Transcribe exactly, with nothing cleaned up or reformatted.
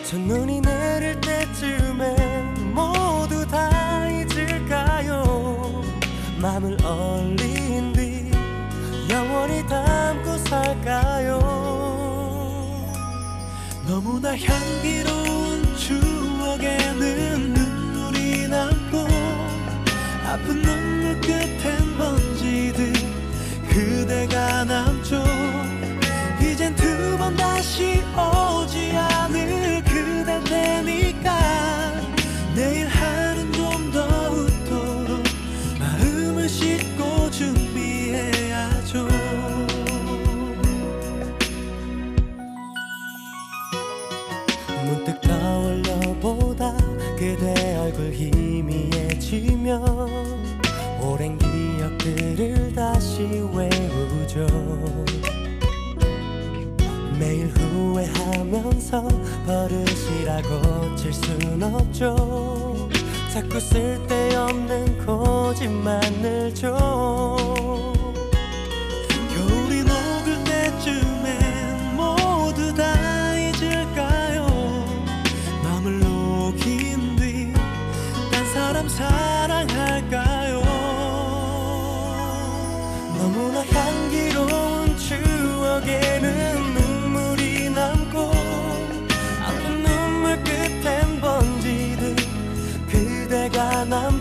첫눈이 내릴 때쯤엔 모두 다 잊을까요? 맘을 얼린 뒤 영원히 담고 살까요? 너무나 향기로운 추억에는 눈물이 남고 아픈 눈물 끝엔 번지듯 그대가 남죠. 이젠 두 번 다시 오지 않을 그댈 테니까 내일 하루는 좀 더 웃도록 마음을 씻고 준비해야죠. 문득 떠올려보다 그대 얼굴 희미해지면 오랜 기억들을 다시 외우죠. 매일 후회하면서 버릇이라고 칠 순 없죠. 자꾸 쓸데없는 고집만 늘죠. 겨울이 녹을 때쯤엔 모두 다 잊을까요? 맘을 녹인 뒤 딴 사람 사랑할까요? 너무나 향기로운 추억에는 눈물이 남고 아픈 눈물 끝엔 번지듯 그대가 남